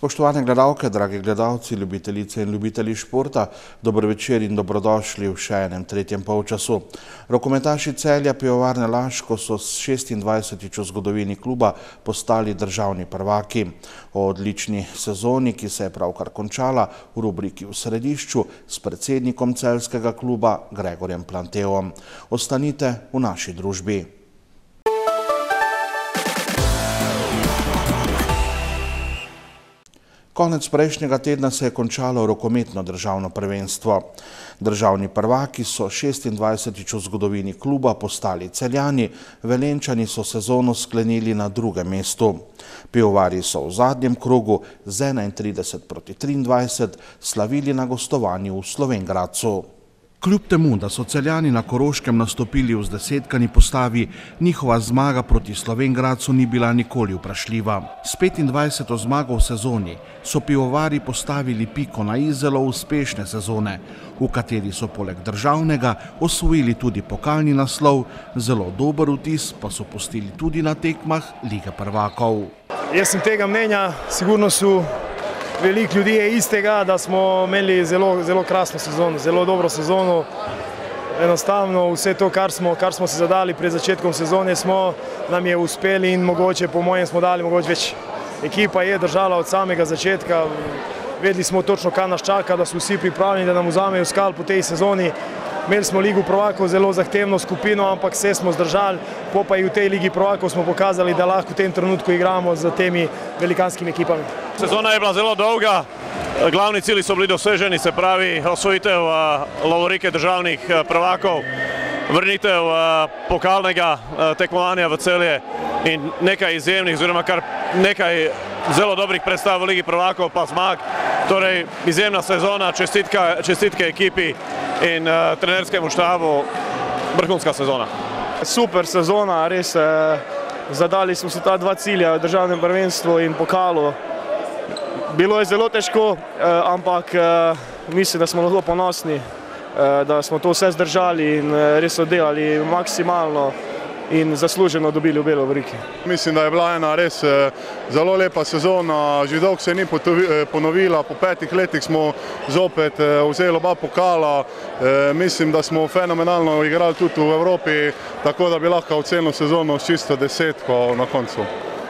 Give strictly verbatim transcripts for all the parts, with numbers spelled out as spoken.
Spoštovane gledalke, dragi gledalci, ljubitelice in ljubitelji športa, dober večer in dobrodošli v še enem tretjem polčasu. Rokometaši Celja Pivovarne Laško so s šestindvajsetič v zgodovini kluba postali državni prvaki. O odlični sezoni, ki se je pravkar končala, v rubriki V središču s predsednikom celjskega kluba Gregorjem Planteom. Ostanite v naši družbi. Konec prejšnjega tedna se je končalo rokometno državno prvenstvo. Državni prvaki so šestindvajsetič v zgodovini kluba postali Celjani, Velenjčani so sezono sklenili na drugem mestu. Pivovarji so v zadnjem krogu z enaintrideset proti triindvajset slavili na gostovanju v Slovenj Gradcu. Kljub temu, da so Celjani na Koroškem nastopili v zdesetkani postavi, njihova zmaga proti Slovenj Gradcu ni bila nikoli vprašljiva. S petindvajseto zmago v sezoni so pivovarji postavili piko na i zelo uspešne sezone, v kateri so poleg državnega osvojili tudi pokalni naslov, zelo dober vtis pa so pustili tudi na tekmah Lige prvakov. Jaz sem tega mnenja, sigurno so veliko ljudi je istega, da smo imeli zelo, zelo krasno sezono, zelo dobro sezono. Enostavno vse to, kar smo, kar smo se zadali pred začetkom sezone, smo, nam je uspeli in mogoče, po mojem, smo dali mogoče več. Ekipa je držala od samega začetka, vedeli smo točno, kaj nas čaka, da so vsi pripravljeni, da nam vzamejo skal po tej sezoni. Imeli smo Ligo prvakov zelo zahtevno skupino, ampak vse smo zdržali, po pa i v tej Ligi prvakov smo pokazali, da lahko v tem trenutku igramo z temi velikanskimi ekipami. Sezona je bila zelo dolga, glavni cilji so bili doseženi, se pravi osvojitev lovorike državnih prvakov, vrnitev pokalnega tekmovanja v Celje in nekaj izjemnih, oziroma kar nekaj zelo dobrih predstav v Ligi prvakov pa zmag. Torej, izjemna sezona, čestitka, čestitke ekipi in uh, trenerskemu štabu, vrhunska sezona. Super sezona, res eh, zadali smo se ta dva cilja v državnem prvenstvu in pokalu. Bilo je zelo težko, eh, ampak eh, mislim, da smo lahko ponosni, eh, da smo to vse zdržali in eh, res oddelali maksimalno in zasluženo dobili obe lovoriki. Mislim, da je bila ena res zelo lepa sezona, že dolgo se ni ponovila, po petih letih smo zopet vzeli oba pokala, mislim, da smo fenomenalno igrali tudi v Evropi, tako da bi lahko ocenil sezono s čisto desetko na koncu.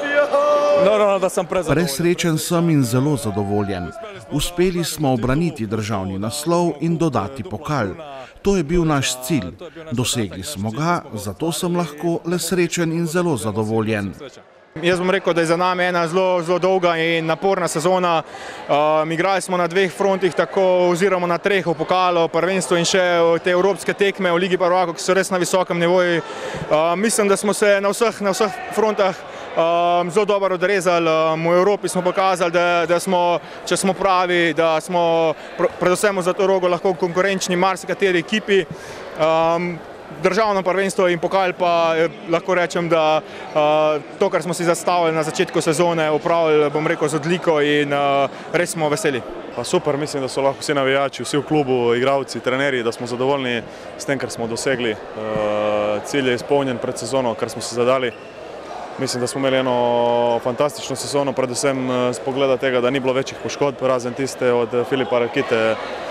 Presrečen sem in zelo zadovoljen. Uspeli smo obraniti državni naslov in dodati pokal. To je bil naš cilj. Dosegli smo ga, zato sem lahko le srečen in zelo zadovoljen. Jaz bom rekel, da je za nami ena zelo, zelo dolga in naporna sezona. Um, igrali smo na dveh frontih, tako oziroma na treh v pokalu, prvenstvo in še te evropske tekme v Ligi prvakov, ki so res na visokem nivoju. Um, mislim, da smo se na vseh, na vseh frontah um, zelo dobro odrezali. Um, v Evropi smo pokazali, da, da smo, če smo pravi, da smo predvsem za to rogo lahko konkurenčni marsikateri ekipi. Um, Državno prvenstvo in pokal pa lahko rečem, da uh, to, kar smo si zastavili na začetku sezone, opravili, bom rekel, z odliko in uh, res smo veseli. Pa super, mislim, da so lahko vsi navijači, vsi v klubu, igralci, trenerji, da smo zadovoljni s tem, kar smo dosegli. Uh, cilj je izpolnjen pred sezono, kar smo si zadali. Mislim, da smo imeli eno fantastično sezono, predvsem z pogleda tega, da ni bilo večjih poškodb, razen tiste od Filipa Rakite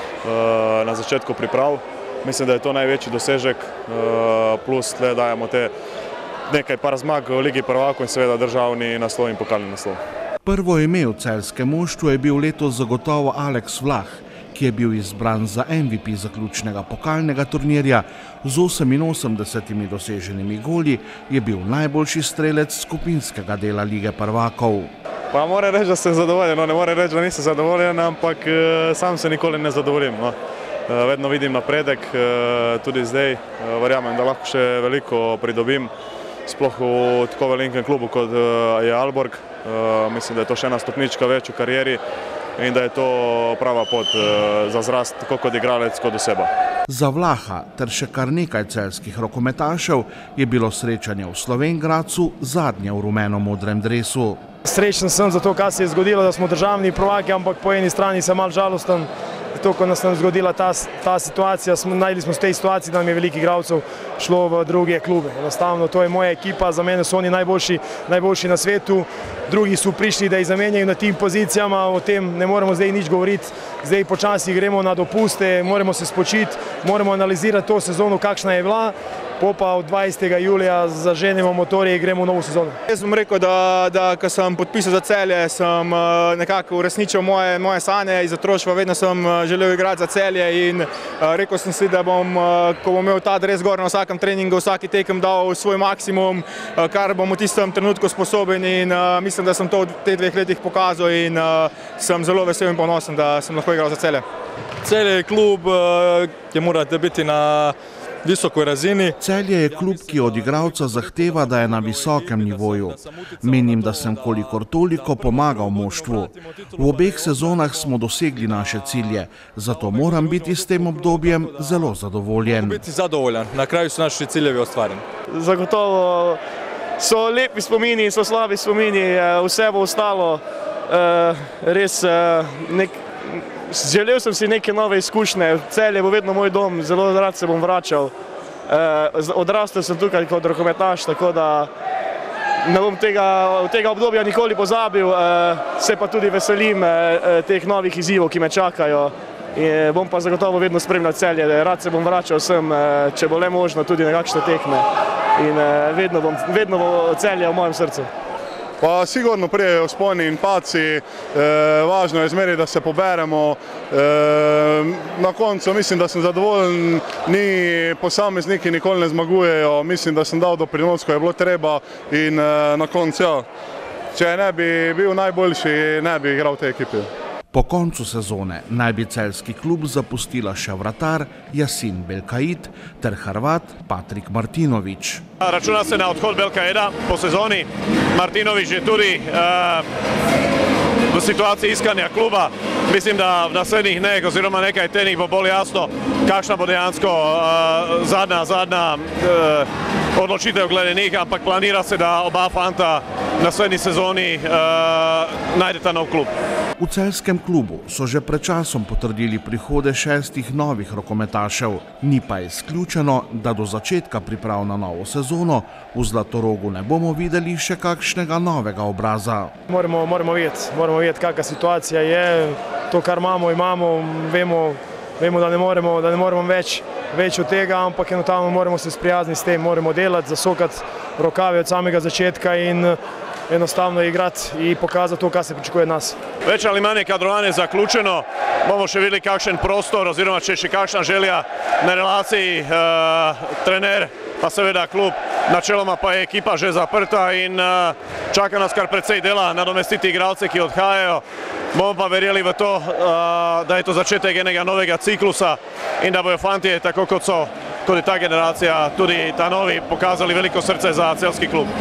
uh, na začetku priprav. Mislim, da je to največji dosežek, plus tle dajemo te nekaj par zmag v Ligi prvakov in seveda državni naslov in pokalni naslov. Prvo ime v celjskem moštvu je bil letos zagotovo Aleks Vlah, ki je bil izbran za M V P zaključnega pokalnega turnirja. Z oseminosemdesetimi doseženimi goli je bil najboljši strelec skupinskega dela Lige prvakov. Pa moram reči, da sem zadovoljen, no, ne moram reči, da nisem zadovoljen, ampak sam se nikoli ne zadovoljim. No. Vedno vidim napredek, tudi zdaj verjamem, da lahko še veliko pridobim, sploh v tako velikem klubu, kot je Aalborg. Mislim, da je to še ena stopnička več v karieri in da je to prava pot za zrast, tako kot igralec, kot oseba. Za Vlaha ter še kar nekaj celjskih rokometašev je bilo srečanje v Slovenj Gradcu zadnje v rumeno-modrem dresu. Srečen sem za to, kar se je zgodilo, da smo državni prvaki, ampak po eni strani sem malo žalosten, zato ko nas nam zgodila ta, ta situacija, smo, najli smo v tej situaciji, da nam je veliko igralcev šlo v druge klube. Enostavno, to je moja ekipa, za mene so oni najboljši, najboljši na svetu, drugi so prišli, da jih zamenjajo na tim pozicijama, o tem ne moremo zdaj nič govoriti, zdaj počasi gremo na dopuste, moramo se spočiti, moramo analizirati to sezono, kakšna je bila, po pa od dvajsetega julija zaženemo motorje in gremo v novo sezono. Jaz bom rekel, da, da ko sem podpisal za Celje, sem nekako uresničil moje, moje sanje iz otroštva, vedno sem želel igrati za Celje in rekel sem si, da bom, ko bom imel ta dres gor na vsakem treningu, vsaki tekem dal svoj maksimum, kar bom v tistem trenutku sposoben in mislim, da sem to v teh dveh letih pokazal in sem zelo vesel in ponosen, da sem lahko igral za Celje. Celje je klub, ki morate biti na visokoj razini. Celje je klub, ki od igralca zahteva, da je na visokem nivoju. Menim, da sem kolikor toliko pomagal moštvu. V obeh sezonah smo dosegli naše cilje, zato moram biti s tem obdobjem zelo zadovoljen. Biti zadovoljen, na kraju su naši ciljevi ostvareni. Zagotovo so lepi spomini, so slabi spomini, vse bo ostalo. Res nek Želel sem si neke nove izkušnje, Celje bo vedno moj dom, zelo rad se bom vračal. Odrastel sem tukaj kot rokometaš, tako da ne bom tega, tega obdobja nikoli pozabil, se pa tudi veselim teh novih izzivov, ki me čakajo. In bom pa zagotovo vedno spremljal Celje, rad se bom vračal sem, če bo le možno, tudi na kakšne tekme. In vedno bom, vedno bo Celje v mojem srcu. Pa sigurno prijejo vzponi in padci, e, važno je zmeri, da se poberemo. E, na koncu mislim, da sem zadovoljen, ni posamezniki nikoli ne zmagujejo, mislim, da sem dal doprinos, ko je bilo treba in e, na koncu, ja, če ne bi bil najboljši, ne bi igral v tej ekipi. Po koncu sezone naj bi celjski klub zapustila še vratar Yasin Belkait ter Hrvat Patrik Martinović. Računa se na odhod Belkaida po sezoni. Martinović je tudi uh, v situaciji iskanja kluba. Mislim, da v naslednjih dneh oziroma nekaj tednih bo bolj jasno, kakšna bo dejansko uh, zadnja, zadnja uh, odločitev glede njih, ampak planira se, da oba fanta v naslednji sezoni uh, najdeta nov klub. V celjskem klubu so že pred časom potrdili prihode šestih novih rokometašev, ni pa izključeno, da do začetka priprav na novo sezono v Zlatorogu ne bomo videli še kakšnega novega obraza. Moramo, moramo videti, moramo videti, kakšna situacija je, to, kar imamo, imamo, vemo, vemo, da ne moremo, da ne moremo več, več od tega, ampak enostavno moramo se sprijazniti s tem, moramo delati, zasokati rokave od samega začetka in enostavno igrati in pokazati to, kar se pričakuje od nas. Več ali manj kadrovanje zaključeno, bomo še videli kakšen prostor oziroma če še kakšna želja na relaciji uh, trener, pa seveda klub, načeloma pa je ekipa že zaprta in uh, čaka nas kar precej dela nadomestiti igralce, ki odhajajo. Bomo pa verjeli v to, uh, da je to začetek enega novega ciklusa in da bojo fantje, tako kot so tudi ta generacija, tudi ta novi, pokazali veliko srce za celjski klub.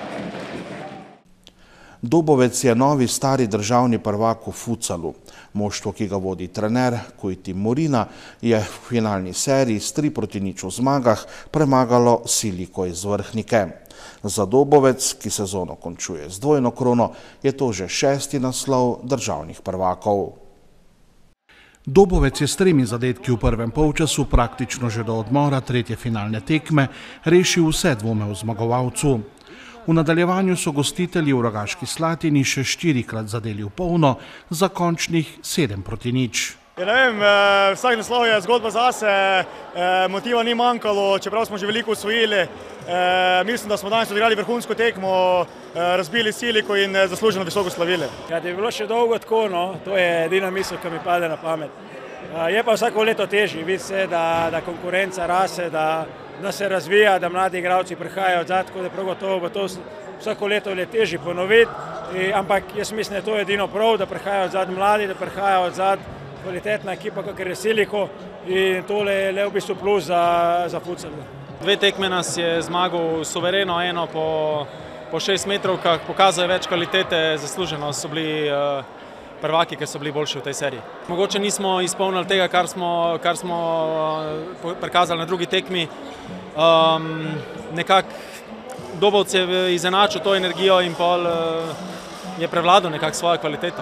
Dobovec je novi stari državni prvak v futsalu. Moštvo, ki ga vodi trener Kujti Morina, je v finalni seriji s tri proti nič v zmagah premagalo Siliko iz Vrhnike. Za Dobovec, ki sezono končuje z dvojno krono, je to že šesti naslov državnih prvakov. Dobovec je s tremi zadetki v prvem polčasu praktično že do odmora tretje finalne tekme rešil vse dvome v zmagovalcu. V nadaljevanju so gostitelji v Rogaški Slatini še štirikrat zadeli v polno, za končnih sedem proti nič. Ja, ne vem, vsak naslov je zgodba zase, motiva ni manjkalo, čeprav smo že veliko osvojili. Mislim, da smo danes odigrali vrhunsko tekmo, razbili Siliko in zasluženo visoko slavili. Ja, da je bilo še dolgo tako, no, to je edina misel, ki mi pade na pamet. Je pa vsako leto težje, vidi se, da, da konkurenca rase, da, da se razvija, da mladi igralci prihajajo odzad, tako da prav gotovo bo to vsako leto je težje ponoviti, I, ampak jaz mislim, da je to edino prav, da prihajajo odzad mladi, da prihajajo odzad kvalitetna ekipa, kakor je Siliko in tole je le v bistvu plus za, za futsal. Dve tekme nas je zmagal suvereno, eno po, po šest metrovkah, pokazuje več kvalitete, zasluženo so bili uh, prvaki, ki so bili boljši v tej seriji. Mogoče nismo izpolnili tega, kar smo, kar smo prikazali na drugi tekmi. Um, nekako Dobovec je izenačil to energijo in pol uh, je prevladal nekako svojo kvaliteto.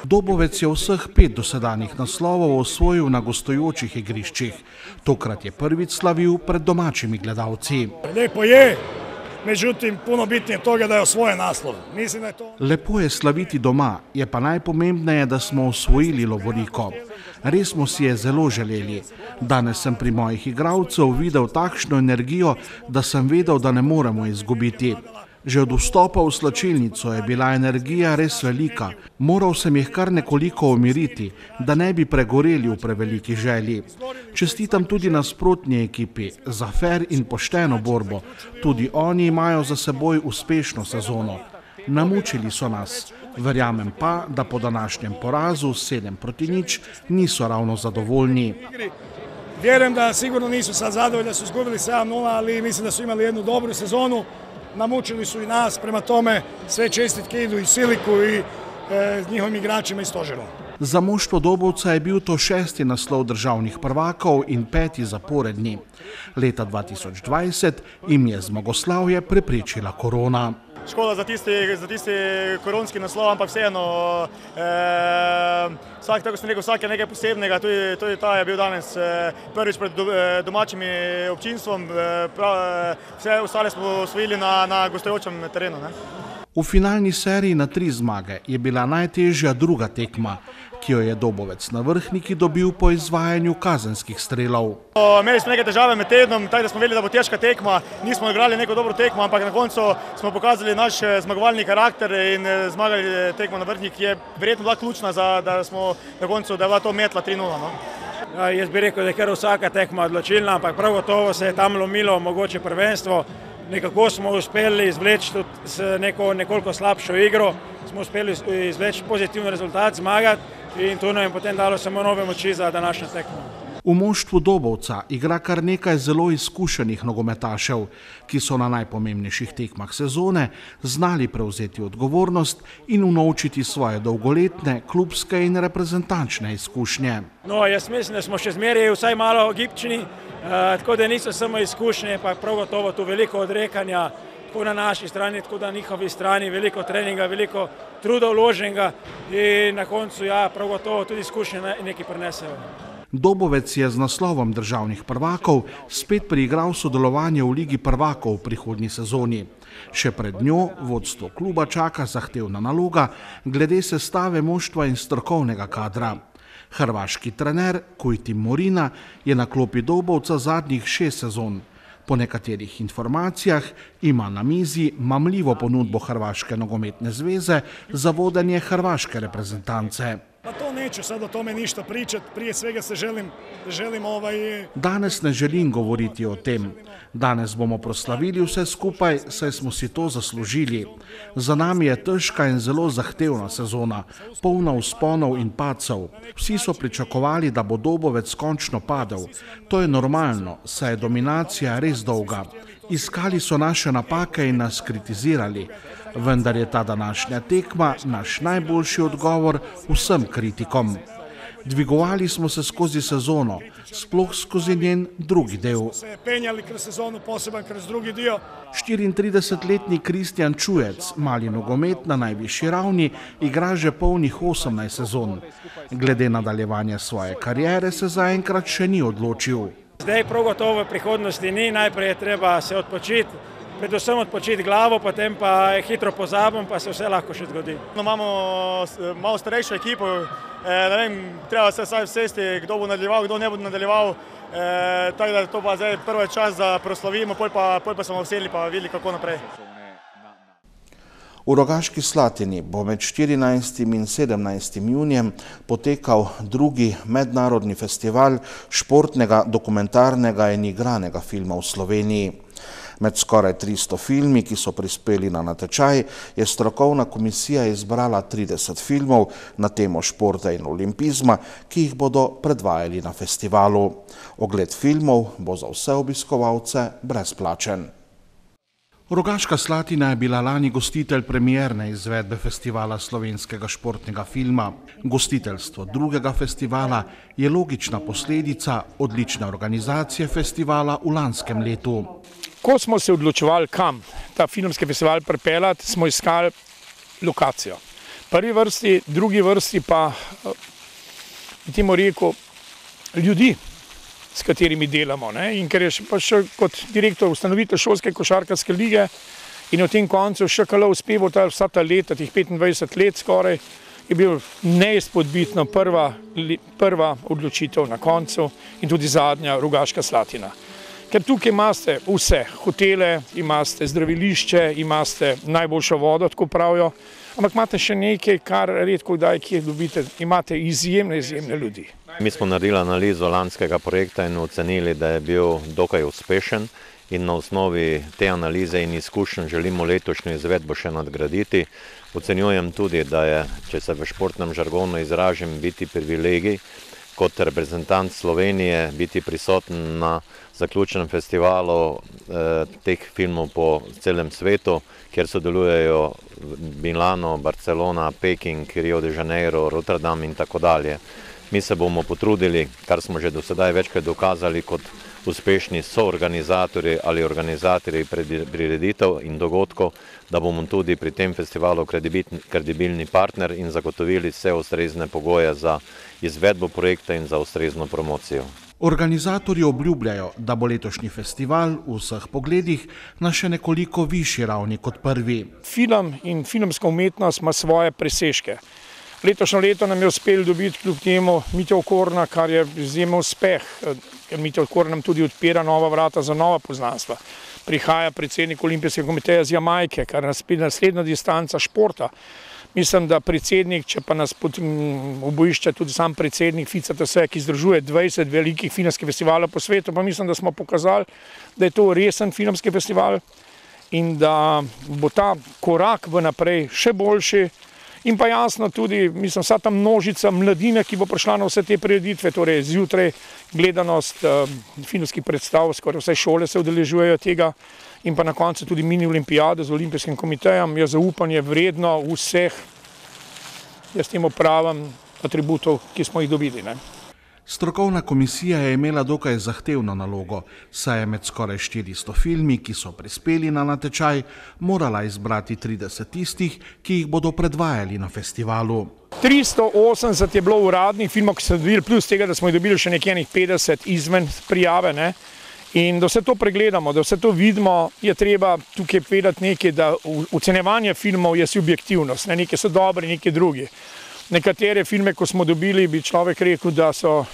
Dobovec je vseh pet dosedanjih naslovov osvojil na gostujočih igriščih. Tokrat je prvič slavil pred domačimi gledalci. Lepo je, međutim, puno bitnije toga da je osvojen naslov. Mislim da je to... Lepo je slaviti doma, je pa najpomembneje, da smo osvojili lovoriko. Res smo si je zelo želeli. Danes sem pri mojih igralcev videl takšno energijo, da sem vedel, da ne moremo izgubiti. Že od vstopa v slačilnico je bila energija res velika. Moral sem jih kar nekoliko umiriti, da ne bi pregoreli v preveliki želji. Čestitam tudi nasprotni ekipi za fer in pošteno borbo. Tudi oni imajo za seboj uspešno sezono. Namučili so nas. Verjamem pa, da po današnjem porazu sedem proti nič niso ravno zadovoljni. Vjerujem da sigurno nisu sad zadovoljni, da su izgubili sedam nula, ali mislim da su imali jednu dobru sezonu. Namučili su i nas, prema tome sve čestitke idu i Siliku i e, njihovim igračima i stožeru. Za moštvo Dobovca je bil to šesti naslov državnih prvakov in peti zaporedni. Leta dva tisoč dvajset jim je zmagoslavje preprečila korona. Škoda za tisti, za tisti koronski naslov, ampak vseeno, e, vsak, tako sem rekel, vsak je nekaj posebnega, tudi, tudi ta je bil danes e, prvič pred do, e, domačim občinstvom, e, prav, e, vse ostale smo osvojili na, na gostujočem terenu. Ne? V finalni seriji na tri zmage je bila najtežja druga tekma, ki jo je Dobovec na Vrhniki dobil po izvajanju kazenskih strelov. Imeli smo neke težave med tednom, tako da smo vedeli, da bo težka tekma. Nismo igrali neko dobro tekmo, ampak na koncu smo pokazali naš zmagovalni karakter in zmagali tekmo na Vrhniki, ki je verjetno bila ključna, za, da smo na koncu, da je bila to metla tri nula. No? Ja, jaz bi rekel, da je kar vsaka tekma odločilna, ampak prav gotovo se je tam lomilo mogoče prvenstvo. Nekako smo uspeli izvleči tudi s neko, nekoliko slabšo igro, smo uspeli izvleči pozitivni rezultat, zmagati in to nam je potem dalo samo nove moči za današnjo tekmo. V moštvu Dobovca igra kar nekaj zelo izkušenih nogometašev, ki so na najpomembnejših tekmah sezone znali prevzeti odgovornost in unovčiti svoje dolgoletne klubske in reprezentančne izkušnje. No, jaz mislim, da smo še zmeraj vsaj malo gibčni, Uh, tako da niso samo izkušnje, pa prav gotovo tu veliko odrekanja, tako na naši strani, tako na njihovi strani, veliko treninga, veliko truda vloženega in na koncu, ja, prav gotovo tudi izkušnje nekaj prinesejo. Dobovec je z naslovom državnih prvakov spet priigral sodelovanje v Ligi prvakov v prihodnji sezoni. Še pred njo vodstvo kluba čaka zahtevna naloga glede sestave moštva in strokovnega kadra. Hrvaški trener Kujtim Morina je na klopi Dobovca zadnjih šest sezon. Po nekaterih informacijah ima na mizi mamljivo ponudbo Hrvaške nogometne zveze za vodenje hrvaške reprezentance. Pa to neću sad o tome ništa pričati, prije svega se želim, želim ovaj... Danes ne želim govoriti o tem. Danes bomo proslavili vse skupaj, saj smo si to zaslužili. Za nami je težka in zelo zahtevna sezona, polna vzponov in padcev. Vsi so pričakovali, da bo Dobovec končno padel. To je normalno, saj je dominacija res dolga. Iskali so naše napake in nas kritizirali. Vendar je ta današnja tekma naš najboljši odgovor vsem kritikom. Dvigovali smo se skozi sezono, sploh skozi njen drugi del. štiriintridesetletni Kristjan Čujec, mali nogomet na najvišji ravni, igra že polnih osemnajst sezon. Glede nadaljevanja svoje kariere se zaenkrat še ni odločil. Zdaj prav gotovo v prihodnosti ni, najprej je treba se odpočiti, predvsem odpočiti glavo, potem pa hitro pozabim, pa se vse lahko še zgodi. No, imamo malo starejšo ekipo, eh, ne vem, treba se vsaj vsesti, kdo bo nadaljeval, kdo ne bo nadaljeval, eh, tako da to pa zdaj prvi čas, da proslavimo, pol pa, pol pa smo vseli pa videli, kako naprej. V Rogaški Slatini bo med štirinajstim in sedemnajstim junijem potekal drugi mednarodni festival športnega, dokumentarnega in igranega filma v Sloveniji. Med skoraj tristo filmi, ki so prispeli na natečaj, je strokovna komisija izbrala trideset filmov na temo športa in olimpizma, ki jih bodo predvajali na festivalu. Ogled filmov bo za vse obiskovalce brezplačen. Rogaška Slatina je bila lani gostitelj premierne izvedbe festivala slovenskega športnega filma. Gostiteljstvo drugega festivala je logična posledica odlične organizacije festivala v lanskem letu. Ko smo se odločevali, kam ta filmski festival pripeljati, smo iskali lokacijo. prvi vrsti, drugi vrsti pa, bi temu rekel, ljudi, s katerimi delamo. Ne? In ker je pa še kot direktor ustanovitelj šolske košarkarske lige in v tem koncu še kala uspeval ta vsa ta leta, teh petindvajset let skoraj, je bil neizpodbitno prva, prva odločitev na koncu in tudi zadnja Rogaška Slatina. Ker tukaj imate vse, hotele, imate zdravilišče, imate najboljšo vodo, tako pravijo, ampak imate še nekaj, kar redko kdaj kje dobite, imate izjemne, izjemne ljudi. Mi smo naredili analizo lanskega projekta in ocenili, da je bil dokaj uspešen in na osnovi te analize in izkušenj želimo letošnjo izvedbo še nadgraditi. Ocenjujem tudi, da je, če se v športnem žargonu izražim, biti privilegij kot reprezentant Slovenije, biti prisoten na zaključnem festivalu eh, teh filmov po celem svetu, kjer sodelujejo Milano, Barcelona, Peking, Rio de Janeiro, Rotterdam in tako dalje. Mi se bomo potrudili, kar smo že do sedaj večkrat dokazali kot uspešni soorganizatorji ali organizatorji prireditev in dogodkov, da bomo tudi pri tem festivalu kredibilni partner in zagotovili vse ustrezne pogoje za izvedbo projekta in za ustrezno promocijo. Organizatorji obljubljajo, da bo letošnji festival v vseh pogledih na še nekoliko višji ravni kot prvi. Film in filmska umetnost ima svoje presežke. Letošnjo leto nam je uspelo dobiti kljub temu Mitja Okorna, kar je izjemen uspeh, ker Mitja Okorn nam tudi odpira nova vrata za nova poznanstva. Prihaja predsednik Olimpijskega komiteja z Jamajke, kar nas pride naslednja distanca športa. Mislim, da predsednik, če pa nas obojišče tudi sam predsednik Fica T S E, ki združuje dvajset velikih filmskih festivalov po svetu, pa mislim, da smo pokazali, da je to resen filmski festival in da bo ta korak v naprej še boljši. In pa jasno tudi, mislim, vsa ta množica mladine, ki bo prišla na vse te prireditve, torej zjutraj gledanost uh, filmskih predstav, skoraj vse šole se udeležujejo tega in pa na koncu tudi mini olimpijade z Olimpijskim komitejem, je zaupanje vredno vseh, jaz temu pravim, atributov, ki smo jih dobili. Ne? Strokovna komisija je imela dokaj zahtevno nalogo, saj je med skoraj štiristo filmi, ki so prispeli na natečaj, morala izbrati trideset tistih, ki jih bodo predvajali na festivalu. tristo osemdeset je bilo uradnih filmov, ki so dobili, plus tega, da smo jih dobili še nekje petdeset izven prijave. Ne? In da vse to pregledamo, da vse to vidimo, je treba tukaj povedati nekaj, da ocenjevanje filmov je subjektivnost, ne? Nekaj so dobri, nekaj drugi. Nekatere filme, ko smo dobili, bi človek rekel, da so,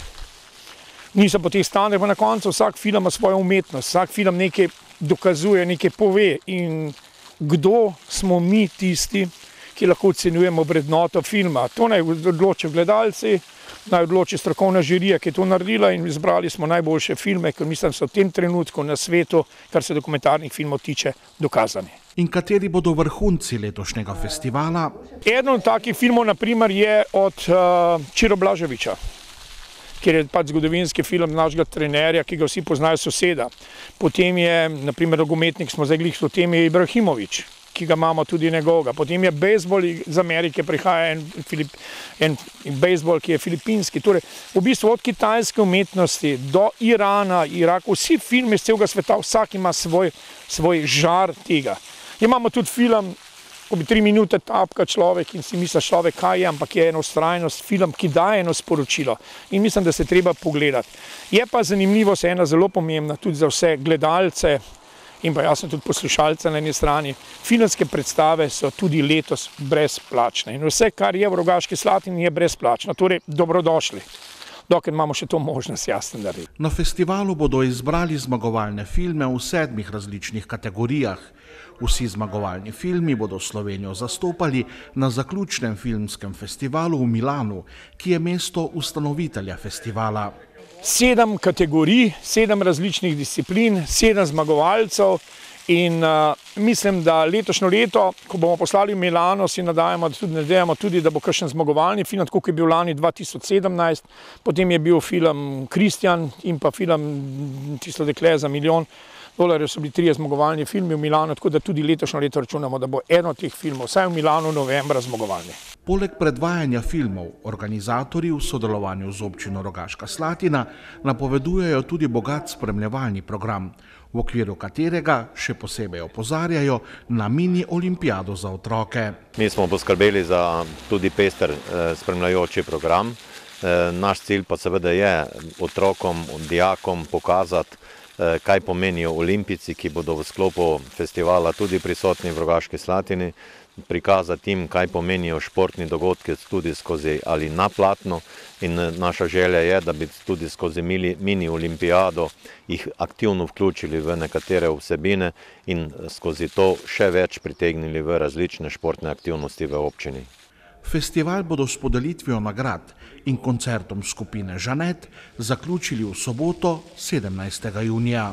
niso po teh standardih, pa na koncu vsak film ima svojo umetnost, vsak film nekaj dokazuje, nekaj pove in kdo smo mi tisti, ki lahko ocenjujemo vrednoto filma. To naj odločijo gledalci, naj odloči strokovna žirija, ki je to naredila in izbrali smo najboljše filme, ker mislim, so v tem trenutku na svetu, kar se dokumentarnih filmov tiče, dokazani. In kateri bodo vrhunci letošnjega festivala? Eden od takih filmov, na primer, je od uh, Čiro Blaževiča, kjer je pač zgodovinski film našega trenerja, ki ga vsi poznajo, Soseda. Potem je, na primer, nogometnik, smo zdaj glih v tem, je Ibrahimović, ki ga imamo tudi njegovega. Potem je bejzbol iz Amerike, prihaja en, Filip, en bejzbol, ki je filipinski. Torej, v bistvu od kitajske umetnosti do Irana, Iraka, vsi filmi iz celega sveta, vsak ima svoj, svoj žar tega. Imamo tudi film, ko bi tri minute tapka človek in si misli človek, kaj je, ampak je eno vztrajnost, film, ki daje eno sporočilo. In mislim, da se treba pogledati. Je pa zanimivost ena zelo pomembna tudi za vse gledalce in pa jasno tudi poslušalce na eni strani. Filmske predstave so tudi letos brezplačne in vse, kar je v Rogaški Slatini, je brezplačno. Torej, dobrodošli. Dokler imamo še to možnost, jasno narediti. Na festivalu bodo izbrali zmagovalne filme v sedmih različnih kategorijah. Vsi zmagovalni filmi bodo Slovenijo zastopali na zaključnem filmskem festivalu v Milanu, ki je mesto ustanovitelja festivala. Sedem kategorij, sedem različnih disciplin, sedem zmagovalcev in uh, mislim, da letošnjo leto, ko bomo poslali v Milano, si nadajamo tudi, nadejamo tudi, da bo kakšen zmagovalni film, tako kot je bil lani dva tisoč sedemnajst, potem je bil film Kristjan in pa film Tisto dekle za milijon dolarjev, so bili trije zmagovalni filmi v Milano, tako da tudi letošnjo leto računamo, da bo eno od teh filmov, vsaj v Milanu novembra, zmagovalni. Poleg predvajanja filmov, organizatorji v sodelovanju z občino Rogaška Slatina napovedujejo tudi bogat spremljevalni program, v okviru katerega še posebej opozarjajo na mini olimpijado za otroke. Mi smo poskrbeli za tudi pester spremljajoči program. Naš cilj pa seveda je otrokom, dijakom pokazati, kaj pomenijo olimpijci, ki bodo v sklopu festivala tudi prisotni v Rogaški Slatini, prikazati jim, kaj pomenijo športni dogodki tudi skozi ali na platno, in naša želja je, da bi tudi skozi mini olimpijado jih aktivno vključili v nekatere vsebine in skozi to še več pritegnili v različne športne aktivnosti v občini. Festival bodo s podelitvijo nagrad in koncertom skupine Žanet zaključili v soboto sedemnajstega junija.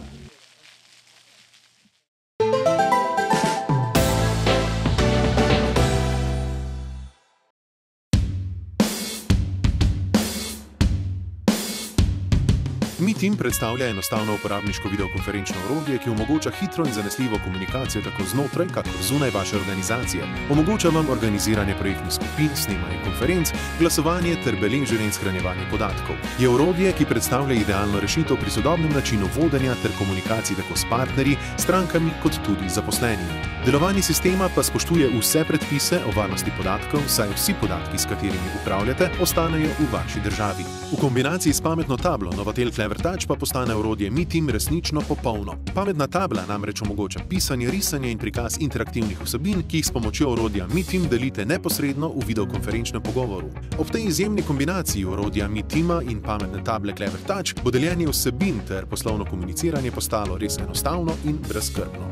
MeTeam predstavlja enostavno uporabniško videokonferenčno orodje, ki omogoča hitro in zanesljivo komunikacijo tako znotraj, kakor zunaj vaše organizacije. Omogoča vam organiziranje projektnih skupin, snemanje konferenc, glasovanje ter beleženje in shranjevanje podatkov. Je orodje, ki predstavlja idealno rešitev pri sodobnem načinu vodenja ter komunikaciji tako s partnerji, strankami kot tudi zaposlenimi. Delovanje sistema pa spoštuje vse predpise o varnosti podatkov, saj vsi podatki, s katerimi upravljate, ostanejo v vaši državi. V kombinaciji s pametno tablo Novatel Clever Touch pa postane orodje MeTeam resnično popolno. Pametna tabla namreč omogoča pisanje, risanje in prikaz interaktivnih vsebin, ki jih s pomočjo orodja MeTeam delite neposredno v videokonferenčnem pogovoru. Ob tej izjemni kombinaciji orodja MeTeama in pametne table Clever Touch bo deljenje vsebin ter poslovno komuniciranje postalo res enostavno in brezskrbno.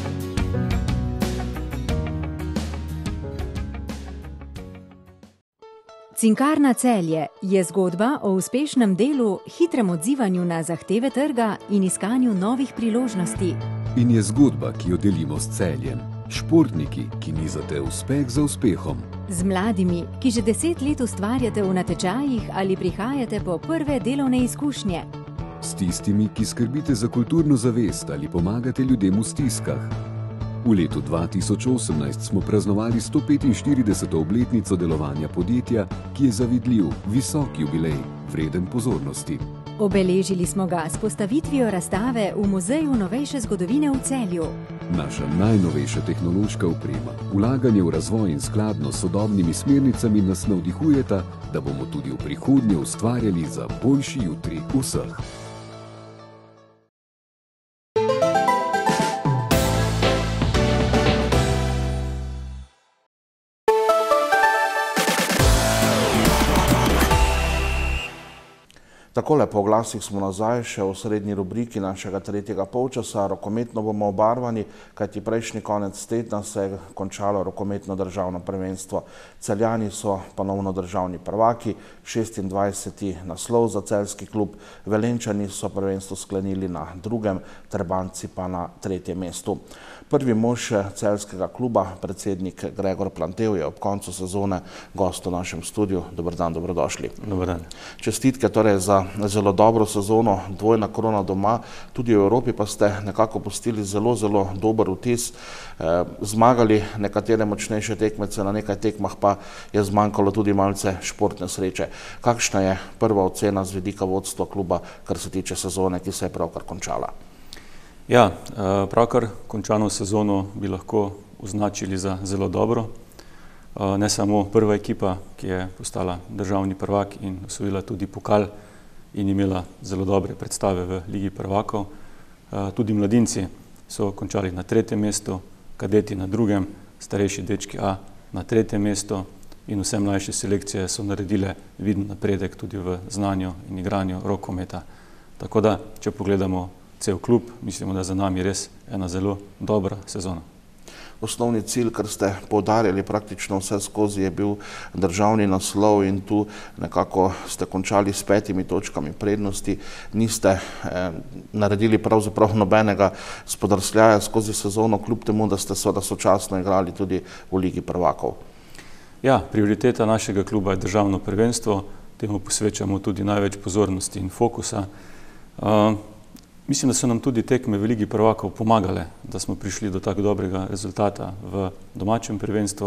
Cinkarna Celje je zgodba o uspešnem delu, hitrem odzivanju na zahteve trga in iskanju novih priložnosti. In je zgodba, ki jo delimo s Celjem. Športniki, ki nizate uspeh za uspehom. Z mladimi, ki že deset let ustvarjate v natečajih ali prihajate po prve delovne izkušnje. S tistimi, ki skrbite za kulturno zavest ali pomagate ljudem v stiskah. V letu dva tisoč osemnajst smo praznovali sto petinštirideseto obletnico delovanja podjetja, ki je zavidljiv, visok jubilej, vreden pozornosti. Obeležili smo ga s postavitvijo razstave v Muzeju novejše zgodovine v Celju. Naša najnovejša tehnološka oprema, vlaganje v razvoj in skladno s sodobnimi smernicami nas navdihujeta, da bomo tudi v prihodnje ustvarjali za boljši jutri vseh. Takole po oglasih smo nazaj še v srednji rubriki našega tretjega polčasa. Rokometno bomo obarvani, kajti prejšnji konec tedna se je končalo rokometno državno prvenstvo. Celjani so ponovno državni prvaki, šestindvajseti naslov za celjski klub, Velenčani so prvenstvo sklenili na drugem, Trebanjci pa na tretjem mestu. Prvi mož celjskega kluba, predsednik Gregor Plantev, je ob koncu sezone gost v našem studiu. Dober dan, dobrodošli. Dober dan. Čestitke torej za zelo dobro sezono, dvojna krona doma, tudi v Evropi pa ste nekako pustili zelo, zelo dober vtis. Zmagali nekatere močnejše tekmece, na nekaj tekmah pa je zmanjkalo tudi malce športne sreče. Kakšna je prva ocena z vidika vodstva kluba, kar se tiče sezone, ki se je pravkar končala? Ja, pravkar končano sezono bi lahko označili za zelo dobro. Ne samo prva ekipa, ki je postala državni prvak in osvojila tudi pokal in imela zelo dobre predstave v Ligi prvakov. Tudi mladinci so končali na tretjem mestu, kadeti na drugem, starejši dečki A na tretjem mestu in vse mlajše selekcije so naredile viden napredek tudi v znanju in igranju rokometa. Tako da, če pogledamo cel klub, mislimo, da za nami res ena zelo dobra sezona. Osnovni cilj, kar ste poudarjali praktično vse skozi, je bil državni naslov in tu nekako ste končali s petimi točkami prednosti. Niste eh, naredili pravzaprav nobenega spodrsljaja skozi sezono, kljub temu, da ste seveda sočasno igrali tudi v Ligi prvakov. Ja, prioriteta našega kluba je državno prvenstvo, temu posvečamo tudi največ pozornosti in fokusa. Uh, Mislim, da so nam tudi tekme v Ligi prvakov pomagale, da smo prišli do tako dobrega rezultata v domačem prvenstvu.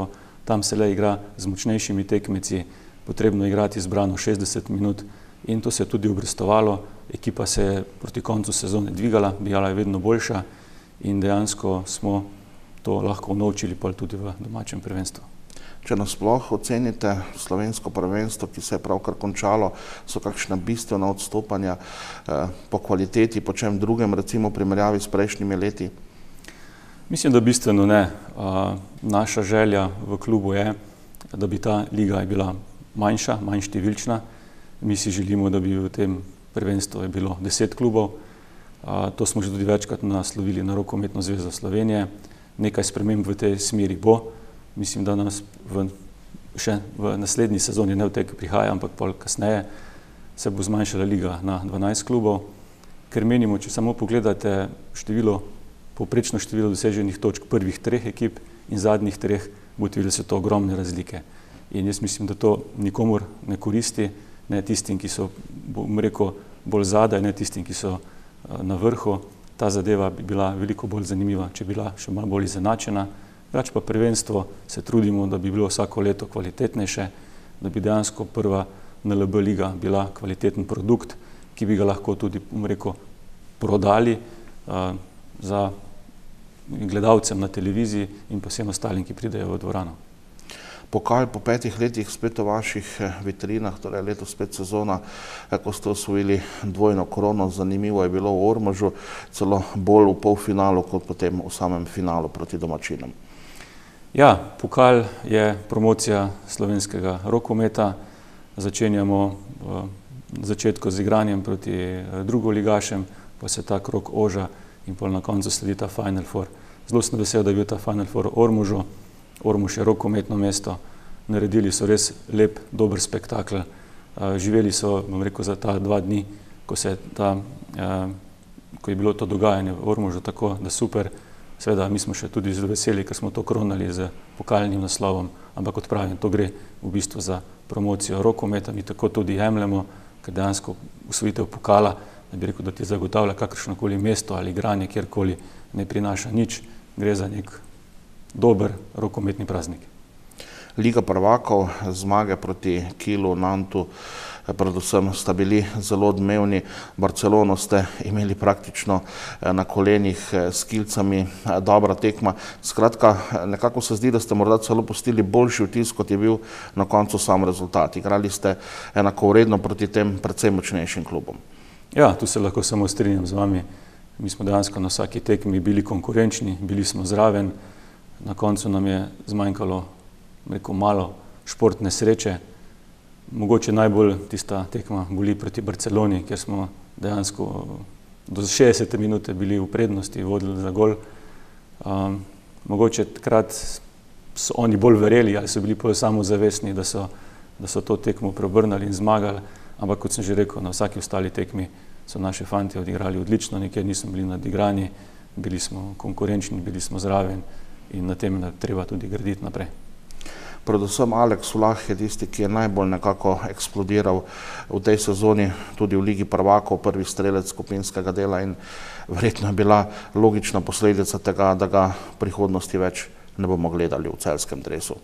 tam se le igra z močnejšimi tekmeci, potrebno igrati zbrano šestdeset minut in to se je tudi obrestovalo. Ekipa se je proti koncu sezone dvigala, bila je vedno boljša in dejansko smo to lahko unovčili pol tudi v domačem prvenstvu. Če nasploh ocenite slovensko prvenstvo, ki se je pravkar končalo, so kakšna bistvena odstopanja eh, po kvaliteti, po čem drugem, recimo v primerjavi s prejšnjimi leti? Mislim, da bistveno ne. Uh, naša želja v klubu je, da bi ta liga je bila manjša, manj številčna. Mi si želimo, da bi v tem prvenstvu je bilo deset klubov. Uh, to smo že tudi večkrat naslovili na Rokometno zvezo Slovenije. Nekaj sprememb v tej smeri bo. Mislim, da nas v, še v naslednji sezoni, ne v tej, ki prihaja, ampak pol kasneje, se bo zmanjšala liga na dvanajst klubov, ker menimo, če samo pogledate število, povprečno število doseženih točk prvih treh ekip in zadnjih treh, boste videli, da so to ogromne razlike. In jaz mislim, da to nikomur ne koristi, ne tistim, ki so, bom rekel, bolj zadaj, ne tistim, ki so na vrhu. Ta zadeva bi bila veliko bolj zanimiva, če bi bila še malo bolj izenačena. Drugače pa prvenstvo se trudimo, da bi bilo vsako leto kvalitetnejše, da bi dejansko prva N L B liga bila kvaliteten produkt, ki bi ga lahko tudi, bom rekel, prodali uh, za gledalcem na televiziji in pa vsem ostalim, ki pridejo v dvorano. Pokal po petih letih spet v vaših vitrinah, torej letos spet sezona, ko ste osvojili dvojno krono, zanimivo je bilo v Ormožu, celo bolj v polfinalu kot potem v samem finalu proti domačinom. Ja, pokal je promocija slovenskega rokometa. Začenjamo v začetku z igranjem proti drugoligašem, pa se ta krog oža in pol na koncu sledi ta Final Four. Zelo sem vesel, da je bil ta Final Four v Ormožu. Ormož je rokometno mesto. Naredili so res lep, dober spektakl. Živeli so, bom rekel, za ta dva dni, ko se ta, ko je bilo to dogajanje v Ormožu tako, da super. Seveda, mi smo še tudi zelo veseli, ker smo to kronali z pokalnim naslovom, ampak kot pravim, to gre v bistvu za promocijo rokometa. Mi tako tudi jemljemo, ker dejansko osvojitev pokala, da bi rekel, da ti zagotavlja kakršnokoli mesto ali igranje, kjerkoli ne prinaša nič, gre za nek dober rokometni praznik. Liga prvakov, zmage proti Kielu, Nantu, predvsem sta bili zelo odmevni. Barcelono ste imeli praktično na kolenih s Kielcami, dobra tekma. Skratka, nekako se zdi, da ste morda celo pustili boljši vtis, kot je bil na koncu sam rezultat. Igrali ste enakovredno proti tem precej močnejšim klubom. Ja, tu se lahko samo strinjam z vami. Mi smo dejansko na vsaki tekmi bili konkurenčni, bili smo zraven. Na koncu nam je zmanjkalo, rekel, malo športne sreče. Mogoče najbolj tista tekma boli proti Barceloni, kjer smo dejansko do šestdesete minute bili v prednosti, vodili za gol. Um, mogoče takrat so oni bolj verjeli ali so bili bolj samozavestni, da so, da so to tekmo preobrnili in zmagali, ampak kot sem že rekel, na vsaki ostali tekmi so naši fanti odigrali odlično, nikjer nismo bili nadigrani, bili smo konkurenčni, bili smo zraven in na tem treba tudi graditi naprej. Predvsem Alex Vlah je tisti, ki je najbolj nekako eksplodiral v tej sezoni, tudi v Ligi prvakov, prvi strelec skupinskega dela in verjetno je bila logična posledica tega, da ga v prihodnosti več ne bomo gledali v celjskem dresu.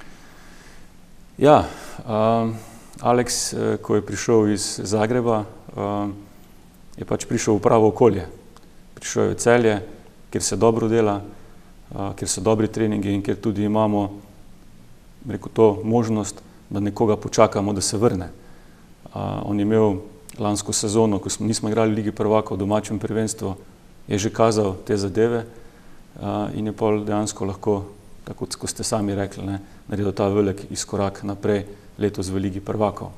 Ja, um, Alex, ko je prišel iz Zagreba, um, je pač prišel v pravo okolje. Prišel je v Celje, kjer se dobro dela, kjer so dobri treningi in kjer tudi imamo, rekel, to možnost, da nekoga počakamo, da se vrne. On je imel lansko sezono, ko smo nismo igrali Ligi prvakov v domačem prvenstvu, je že kazal te zadeve in je pol dejansko lahko, tako kot ste sami rekli, ne, naredil ta velik izkorak naprej letos v Ligi prvakov.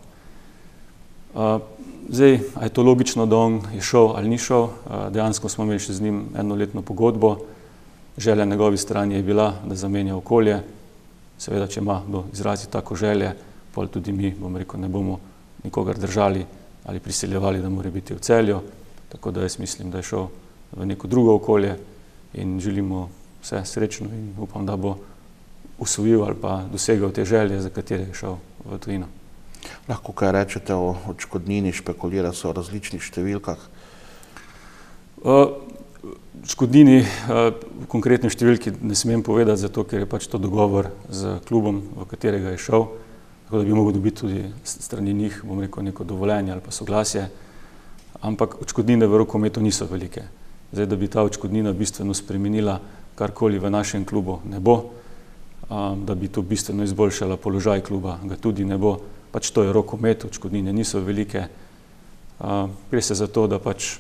Zdaj, a je to logično, da on je šel ali ni šel, dejansko smo imeli še z njim enoletno pogodbo. Želja njegovi strani je bila, da zamenja okolje. Seveda, če ima do izrazi tako želje, pol tudi mi, bom rekel, ne bomo nikogar držali ali prisiljevali, da mora biti v Celju. Tako da jaz mislim, da je šel v neko drugo okolje in želimo vse srečno in upam, da bo usvojil ali pa dosegal te želje, za katere je šel v tujino. Lahko kaj rečete o odškodnini, špekulira se o različnih številkah? Uh, Škodnini v konkretni številki ne smem povedati, zato ker je pač to dogovor z klubom, v katerega je šel, tako da bi mogel dobiti tudi strani njih, bom rekel, neko dovoljenje ali pa soglasje, ampak odškodnine v rokometu niso velike. Zdaj, da bi ta odškodnina bistveno spremenila karkoli v našem klubu, ne bo, da bi to bistveno izboljšala položaj kluba, ga tudi ne bo, pač to je rokomet, odškodnine niso velike, gre se za to, da pač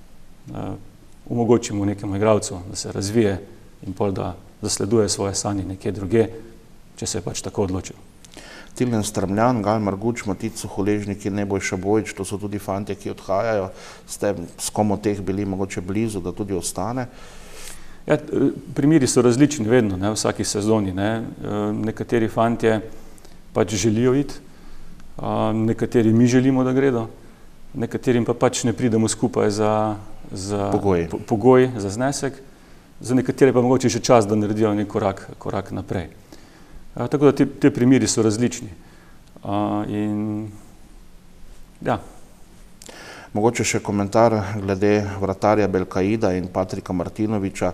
omogočimo nekemu igralcu, da se razvije in pol, da zasleduje svoje sanje nekje druge, če se je pač tako odločil. Tilen Strmljan, Galmar Guč, Matic Suholežnik in Nebojša Bojič, to so tudi fantje, ki odhajajo. Ste s kom od teh bili mogoče blizu, da tudi ostane? Ja, primeri so različni vedno, ne, v vsaki sezoni. Ne. Nekateri fantje pač želijo iti, nekateri mi želimo, da gredo, nekaterim pa pač ne pridemo skupaj za, za pogoj. Po, pogoj, za znesek, za nekatere pa mogoče še čas, da naredijo nek korak, korak naprej. A, tako da te, te primeri so različni. A, in, ja. Mogoče še komentar glede vratarja Belkaida in Patrika Martinoviča.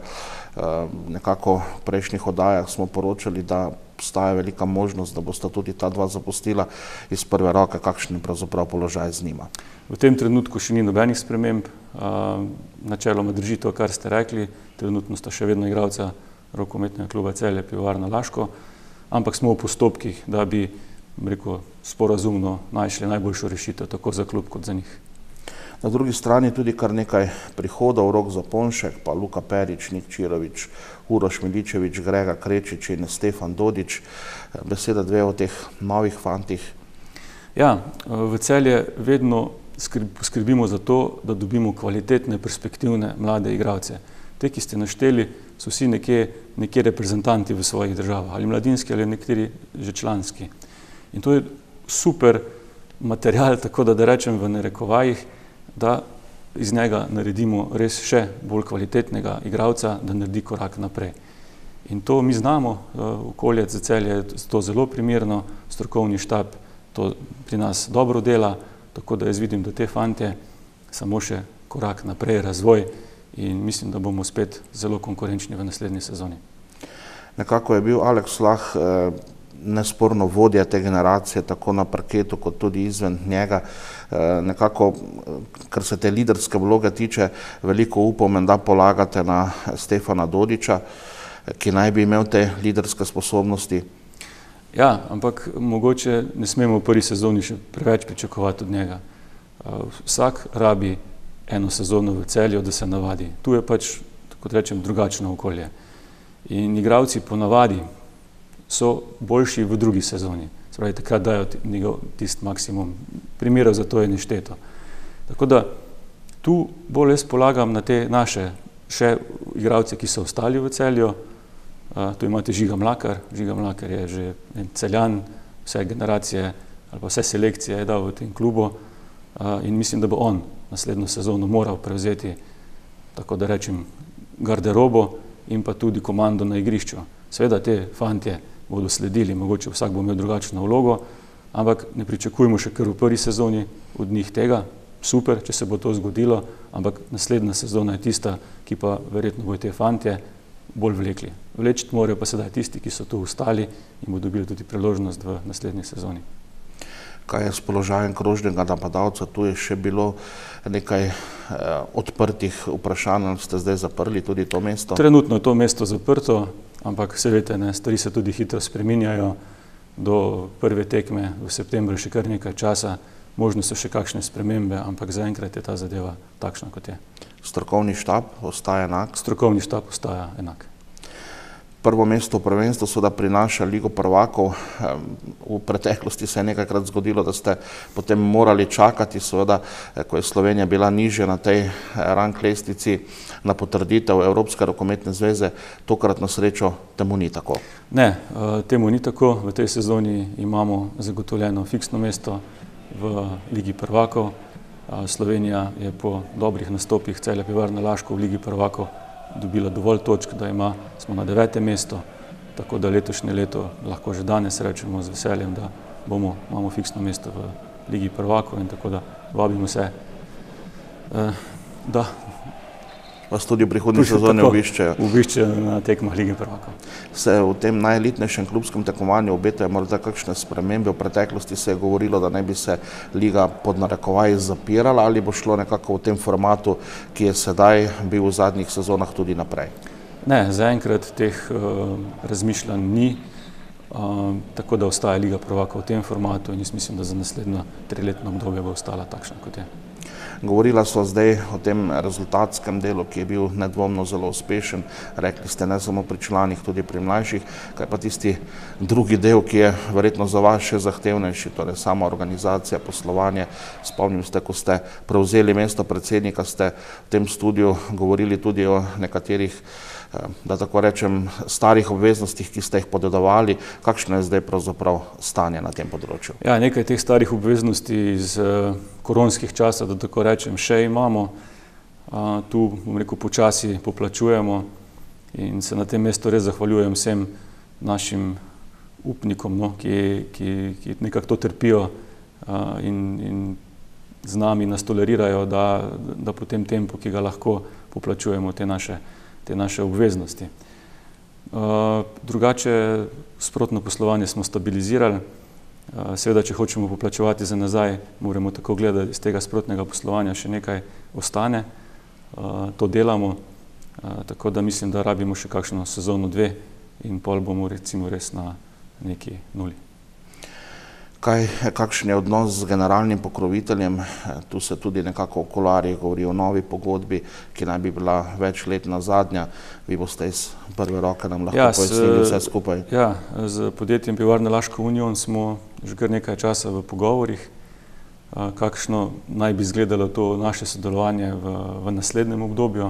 Nekako v prejšnjih oddajah smo poročali, da obstaja velika možnost, da bosta tudi ta dva zapustila iz prve roke. Kakšen je pravzaprav položaj z njima? V tem trenutku še ni nobenih sprememb. Načeloma drži to, kar ste rekli. Trenutno sta še vedno igralca rokometnega kluba Celje, Pivovarna Laško, ampak smo v postopkih, da bi, rekel, sporazumno našli najboljšo rešitev tako za klub kot za njih. Na drugi strani tudi kar nekaj prihodov, Rok Zaponšek, pa Luka Perič, Nik Čirovič, Uroš Miličevič, Grega Krečič in Stefan Dodič. Beseda dve o teh novih fantih. Ja, v Celje vedno skrbimo za to, da dobimo kvalitetne, perspektivne mlade igralce. Te, ki ste našteli, so vsi nekje, nekje reprezentanti v svojih državah, ali mladinski, ali nekateri že članski. In to je super material, tako da da rečem v narekovajih, da iz njega naredimo res še bolj kvalitetnega igralca, da naredi korak naprej. In to mi znamo, okolje za Celje je to zelo primerno, strokovni štab to pri nas dobro dela, tako da jaz vidim, da te fantje samo še korak naprej, razvoj, in mislim, da bomo spet zelo konkurenčni v naslednji sezoni. Nekako je bil Aleks Lah nesporno vodja te generacije, tako na parketu, kot tudi izven njega. Nekako, kar se te liderske vloge tiče, veliko upov menda polagate na Stefana Dodiča, ki naj bi imel te liderske sposobnosti. Ja, ampak mogoče ne smemo v prvi sezoni še preveč pričakovati od njega. Vsak rabi eno sezono v Celju, da se navadi. Tu je pač, kot rečem, drugačno okolje. In igralci ponavadi so boljši v drugi sezoni. Spravi, takrat dajo njegov tist maksimum. Primerov za to je nešteto. Tako da tu bolj jaz polagam na te naše še igralce, ki so ostali v Celju. Tu imate Žiga Mlakar. Žiga Mlakar je že Celjan, vse generacije ali pa vse selekcije je dal v tem klubu. In mislim, da bo on naslednjo sezono moral prevzeti, tako da rečem, garderobo in pa tudi komando na igrišču. Seveda te fantje bodo sledili, mogoče vsak bo imel drugačno vlogo, ampak ne pričakujemo še kar v prvi sezoni od njih tega. Super, če se bo to zgodilo, ampak naslednja sezona je tista, ki pa verjetno bojo te fantje bolj vlekli. Vlečiti morajo pa sedaj tisti, ki so tu ostali in bodo dobili tudi priložnost v naslednji sezoni. Kaj je s položajem krožnega napadalca? Tu je še bilo nekaj eh, odprtih vprašanj, ali ste zdaj zaprli tudi to mesto? Trenutno je to mesto zaprto, ampak se veste, ne, stvari se tudi hitro spreminjajo. Do prve tekme v septembru še kar nekaj časa, možno so še kakšne spremembe, ampak zaenkrat je ta zadeva takšna, kot je. Strokovni štab ostaja enak? Strokovni štab ostaja enak. Prvo mesto v prvenstvu seveda prinaša Ligo prvakov. V preteklosti se je nekajkrat zgodilo, da ste potem morali čakati, seveda, ko je Slovenija bila nižja na tej rang lestvici, na potrditev Evropske rokometne zveze. Tokrat na srečo temu ni tako. Ne, temu ni tako. V tej sezoni imamo zagotovljeno fiksno mesto v Ligi prvakov. Slovenija je po dobrih nastopih Celja, Pivovarna Laško v Ligi prvakov dobila dovolj točk, da ima, smo na devetem mestu, tako da letošnje leto lahko že danes rečemo z veseljem, da bomo, imamo fiksno mesto v Ligi prvakov in tako da vabimo se, da vas tudi v prihodnji sezoni obiščejo. Obiščejo na tekmah Lige prvakov. Se v tem najelitnejšem klubskem tekmovanju obetajo morda kakšne spremembe? V preteklosti se je govorilo, da naj bi se liga pod narekovaji zapirala, ali bo šlo nekako v tem formatu, ki je sedaj bil v zadnjih sezonah, tudi naprej? Ne, zaenkrat teh uh, razmišljanj ni, uh, tako da ostaja Liga prvakov v tem formatu in jaz mislim, da za naslednjo triletno obdobje bo ostala takšna, kot je. Govorila so zdaj o tem rezultatskem delu, ki je bil nedvomno zelo uspešen. Rekli ste, ne samo pri članih, tudi pri mlajših. Kaj pa tisti drugi del, ki je verjetno za vas še zahtevnejši, torej sama organizacija, poslovanje? Spomnim se, ko ste prevzeli mesto predsednika, ste v tem studiu govorili tudi o nekaterih, da tako rečem, starih obveznostih, ki ste jih podedovali. Kakšno je zdaj pravzaprav stanje na tem področju? Ja, nekaj teh starih obveznosti iz uh, koronskih časov, da tako rečem, še imamo. Uh, tu, bom rekel, počasi poplačujemo in se na tem mestu res zahvaljujem vsem našim upnikom, no, ki, ki, ki nekako to trpijo uh, in, in z nami nas tolerirajo, da, da po tem tempu, ki ga lahko poplačujemo te naše te naše obveznosti. Uh, drugače, sprotno poslovanje smo stabilizirali. Uh, seveda, če hočemo poplačevati za nazaj, moramo tako gledati, iz tega sprotnega poslovanja še nekaj ostane. Uh, to delamo, uh, tako da mislim, da rabimo še kakšno sezono dve in pol bomo recimo res na neki nuli. Kaj, kakšen je odnos z generalnim pokroviteljem? Tu se tudi nekako v kuloarjih govori o novi pogodbi, ki naj bi bila večletna zadnja. Vi boste iz prve roke nam lahko ja, pojasnili vse skupaj. Ja, z podjetjem Pivovarne Laško Union smo že kar nekaj časa v pogovorih, kakšno naj bi izgledalo to naše sodelovanje v, v naslednjem obdobju.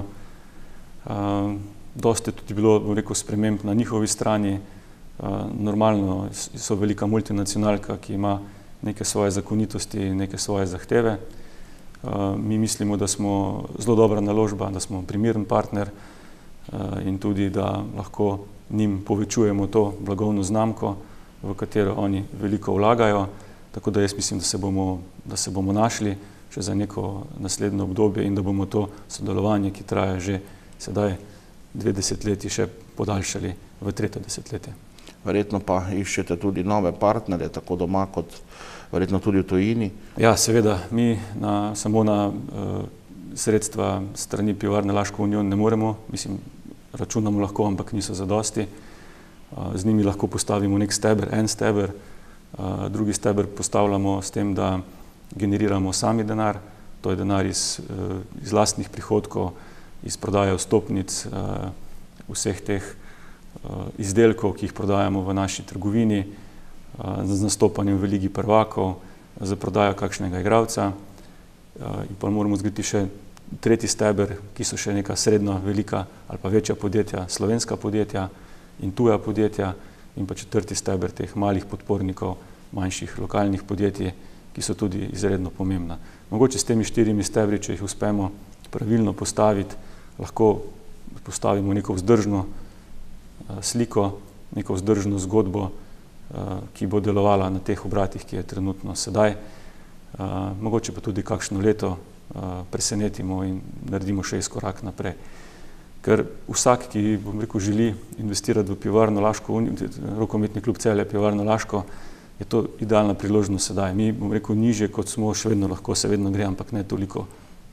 Dosti je tudi bilo, bom rekel, sprememb na njihovi strani. Uh, normalno so velika multinacionalka, ki ima neke svoje zakonitosti, neke svoje zahteve. Uh, mi mislimo, da smo zelo dobra naložba, da smo primeren partner uh, in tudi, da lahko njim povečujemo to blagovno znamko, v katero oni veliko vlagajo. Tako da jaz mislim, da se bomo, da se bomo našli še za neko naslednjo obdobje in da bomo to sodelovanje, ki traja že sedaj dve desetletji, še podaljšali v tretje desetletje. Verjetno pa iščete tudi nove partnerje, tako doma kot verjetno tudi v tujini. Ja, seveda, mi na, samo na uh, sredstva strani Pivovarne Laško Union ne moremo, mislim, računamo lahko, ampak niso zadosti. Uh, z njimi lahko postavimo nek steber, en steber, uh, drugi steber postavljamo s tem, da generiramo sami denar, to je denar iz, uh, iz lastnih prihodkov, iz prodaje vstopnic, uh, vseh teh izdelkov, ki jih prodajamo v naši trgovini, z nastopanjem v Ligi prvakov, za prodajo kakšnega igralca. In pa moramo zgraditi še tretji steber, ki so še neka srednja, velika ali pa večja podjetja, slovenska podjetja in tuja podjetja, in pa četrti steber teh malih podpornikov, manjših lokalnih podjetij, ki so tudi izredno pomembna. Mogoče s temi štirimi stebri, če jih uspemo pravilno postaviti, lahko postavimo neko vzdržno sliko, neko vzdržno zgodbo, ki bo delovala na teh obratih, ki je trenutno sedaj. Mogoče pa tudi kakšno leto presenetimo in naredimo še izkorak naprej. Ker vsak, ki, bom rekel, želi investirati v Pivovarno Laško, rokometni klub Celje Pivovarno Laško, je to idealna priložnost sedaj. Mi, bom rekel, nižje, kot smo, še vedno lahko se vedno gre, ampak ne toliko,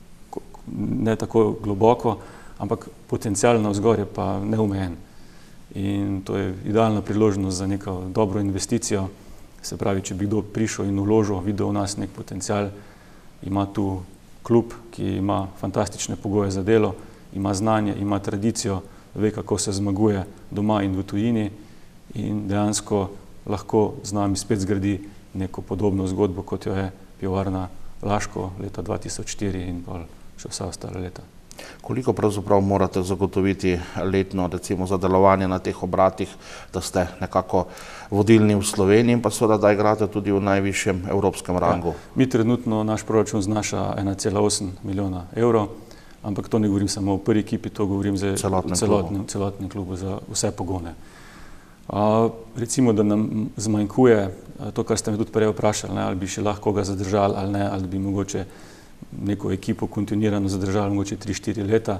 ne tako globoko, ampak potencial navzgor je pa neomejen. In to je idealna priložnost za neko dobro investicijo. Se pravi, če bi kdo prišel in vložil, videl v nas nek potencial, ima tu klub, ki ima fantastične pogoje za delo, ima znanje, ima tradicijo, ve, kako se zmaguje doma in v tujini in dejansko lahko z nami spet zgradi neko podobno zgodbo, kot jo je Pivovarna Laško leta dva tisoč štiri in pa še vsa ostala leta. Koliko pravzaprav morate zagotoviti letno, recimo, za delovanje na teh obratih, da ste nekako vodilni v Sloveniji in pa seveda, da igrate tudi v najvišjem evropskem rangu? Ja, mi trenutno, naš proračun znaša ena cela osem milijona evrov, ampak to ne govorim samo o prvi ekipi, to govorim za celotnem, celotnem klubu, za vse pogone. A, recimo, da nam zmanjkuje to, kar ste me tudi prej vprašali, ne, ali bi še lahko ga zadržali ali ne, ali bi mogoče neko ekipo kontinuirano zadržali mogoče tri štiri leta.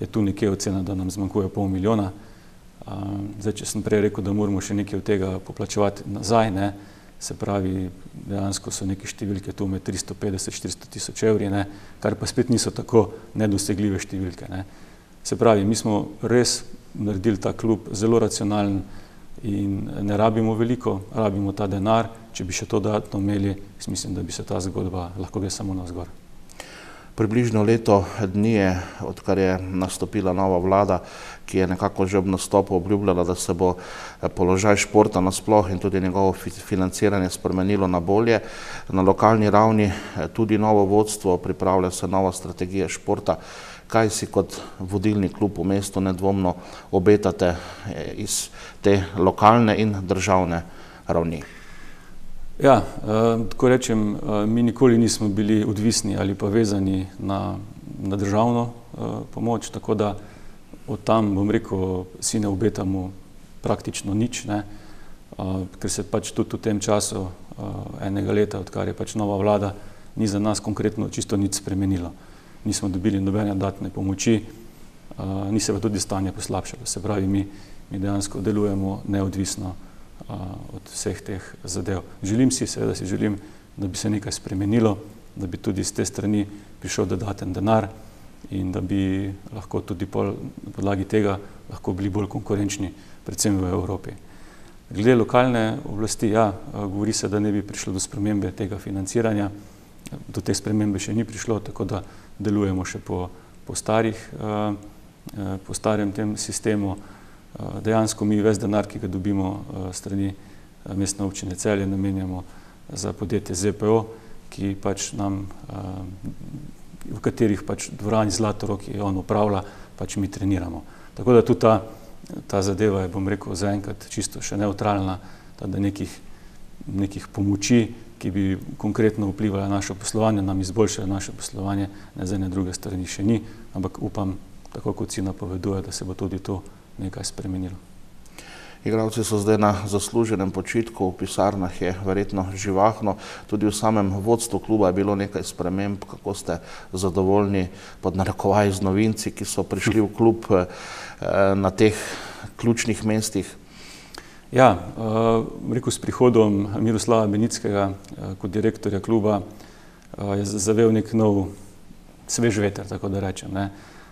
je tu nekje ocena, da nam zmanjkuje pol milijona. Zdaj, če sem prej rekel, da moramo še nekaj od tega poplačevati nazaj, ne, se pravi, dejansko so neke številke tu med tristo petdeset do štiristo tisoč evri, ne, kar pa spet niso tako nedosegljive številke. Ne. Se pravi, mi smo res naredili ta klub zelo racionalen in ne rabimo veliko, rabimo ta denar, če bi še to dodatno imeli, mislim, da bi se ta zgodba lahko gre samo navzgor. Približno leto dni je, odkar je nastopila nova vlada, ki je nekako že ob nastopu obljubljala, da se bo položaj športa nasploh in tudi njegovo financiranje spremenilo na bolje. Na lokalni ravni tudi novo vodstvo, pripravlja se nova strategija športa. Kaj si kot vodilni klub v mestu nedvomno obetate iz te lokalne in državne ravni? Ja, tako rečem, mi nikoli nismo bili odvisni ali pa vezani na, na državno pomoč, tako da od tam, bom rekel, si ne obetamo praktično nič, ne, ker se pač tudi v tem času enega leta, odkar je pač nova vlada, ni za nas konkretno čisto nič spremenilo. Nismo dobili nobene dodatne pomoči, ni se pa tudi stanje poslabšalo. Se pravi, mi, mi dejansko delujemo neodvisno od vseh teh zadev. Želim si, seveda si želim, da bi se nekaj spremenilo, da bi tudi z te strani prišel dodaten denar in da bi lahko tudi na podlagi tega lahko bili bolj konkurenčni, predvsem v Evropi. Glede lokalne oblasti, ja, govori se, da ne bi prišlo do spremembe tega financiranja, do te spremembe še ni prišlo, tako da delujemo še po, po starih, po starem tem sistemu. Dejansko mi ves denar, ki ga dobimo strani mestne občine Celje, namenjamo za podjetje Z P O, ki pač nam, v katerih pač dvorani Zlatorog, ki on upravlja, pač mi treniramo. Tako da tudi ta, ta zadeva je, bom rekel, zaenkrat čisto še neutralna, da nekih, nekih pomoči, ki bi konkretno vplivala na naše poslovanje, nam izboljšala naše poslovanje, ne z ene druge strani še ni, ampak upam, tako kot si napoveduje, da se bo tudi to nekaj spremenilo. Igralci so zdaj na zasluženem počitku, v pisarnah je verjetno živahno, tudi v samem vodstvu kluba je bilo nekaj sprememb. Kako ste zadovoljni pod narekovaji z novinci, ki so prišli v klub na teh ključnih mestih? Ja, rekel, s prihodom Miroslava Benickega kot direktorja kluba je zavel nek nov svež veter, tako da rečem, ne.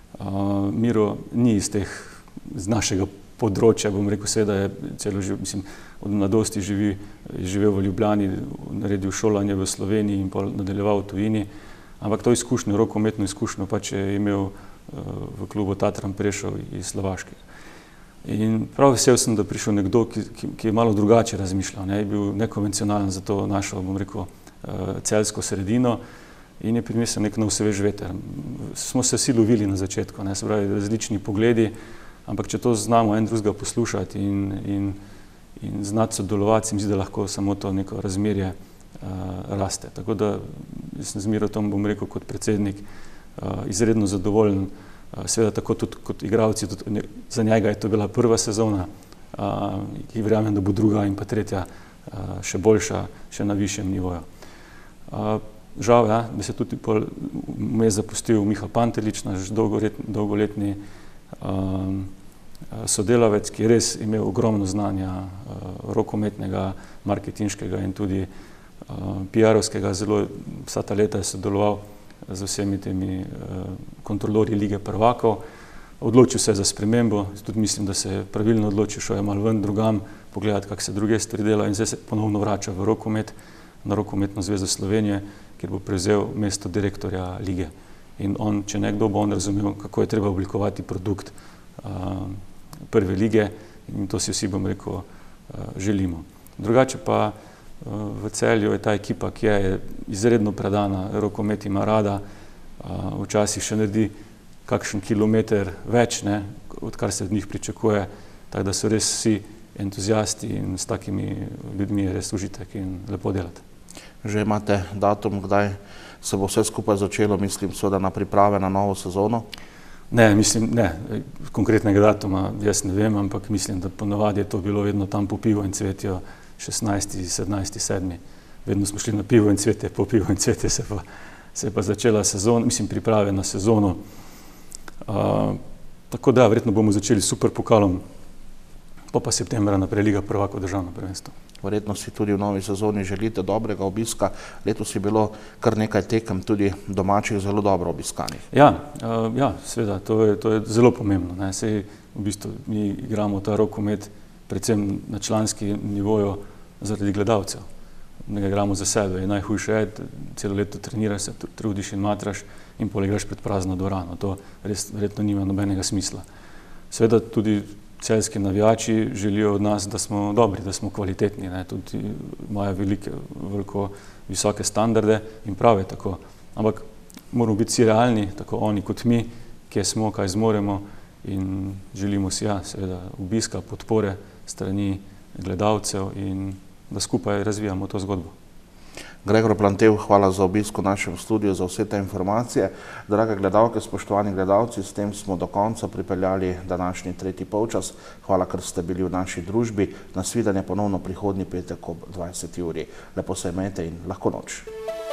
Miro ni iz teh z našega področja, bom rekel, seveda je celo, mislim, od mladosti živi, živel v Ljubljani, naredil šolanje v Sloveniji in pol nadaljeval v tujini, ampak to izkušnjo, rokometno izkušnjo pač je imel v klubu Tatran Prešov iz Slovaške. In prav vesel sem, da prišel nekdo, ki, ki, ki je malo drugače razmišljal, ne, je bil nekonvencionalen za to našo, bom rekel, celjsko sredino in je prinesel nek nov svež veter. Smo se vsi lovili na začetku, ne, se pravi, različni pogledi, ampak če to znamo en drugega poslušati in, in, in znati sodelovati, se mi zdi, da lahko samo to neko razmerje uh, raste. Tako da jaz sem z Mirotom, bom rekel, kot predsednik uh, izredno zadovoljen, uh, seveda tako tudi kot igralci, tudi za njega je to bila prva sezona, uh, ki verjamem, da bo druga in pa tretja uh, še boljša, še na višjem nivoju. Uh, žal, ja, da se tudi vmes zapustil Miha Pantelič, naš dolgoletni, dolgoletni um, sodelavec, ki je res imel ogromno znanja uh, rokometnega, marketinškega in tudi uh, P R-ovskega, zelo vsa ta leta je sodeloval z vsemi temi uh, kontrolorji Lige prvakov. Odločil se je za spremembo, tudi mislim, da se je pravilno odločil, šel je malo ven drugam, pogledati, kako se druge stvari dela in zdaj se ponovno vrača v rokomet, na Rokometno zvezo Slovenije, kjer bo prevzel mesto direktorja lige. In on, če nekdo bo on razumel, kako je treba oblikovati produkt uh, prve lige in to si vsi, bom rekel, uh, želimo. Drugače pa uh, v Celju je ta ekipa, ki je izredno predana, rokomet ima rada, uh, včasih še naredi kakšen kilometer več, ne, odkar se od njih pričakuje, tako da so res vsi entuzijasti in s takimi ljudmi je res užitek in lepo delati. Že imate datum, kdaj se bo vse skupaj začelo, mislim, seveda na priprave na novo sezono? Ne, mislim, ne, konkretnega datuma jaz ne vem, ampak mislim, da ponavadi je to bilo vedno tam po pivo in cvetje šestnajsti, sedemnajsti, sedmi. Vedno smo šli na pivo in cvetje, po pivo in cvetje se pa, se pa začela sezona, mislim, priprave na sezono. Uh, Tako da, verjetno bomo začeli s super pokalom, pa pa septembra naprej Liga prvakov državno prvenstvo. Verjetno si tudi v novi sezoni želite dobrega obiska. Letos je bilo kar nekaj tekem tudi domačih zelo dobro obiskanih. Ja, uh, ja, seveda, to je, to je zelo pomembno. Ne? Sej, v bistvu, mi igramo ta rokomet predvsem na članski nivoju zaradi gledalcev. Ne igramo za sebe. In najhujše je, celo leto treniraš se, trudiš in matraš in poleg igraš pred prazno dvorano. To res verjetno nima nobenega smisla. Seveda tudi celjski navijači želijo od nas, da smo dobri, da smo kvalitetni, ne? Tudi imajo velike, veliko visoke standarde in prav je tako. Ampak moramo biti si realni, tako oni kot mi, kje smo, kaj zmoremo in želimo si, ja, seveda, obiska, podpore strani gledalcev in da skupaj razvijamo to zgodbo. Gregor Plantev, hvala za obisk v našem studiu, za vse te informacije. Drage gledalke, spoštovani gledalci, s tem smo do konca pripeljali današnji tretji polčas. Hvala, ker ste bili v naši družbi. Nasvidenje ponovno prihodnji petek ob dvajseti uri. Lepo se imejte in lahko noč.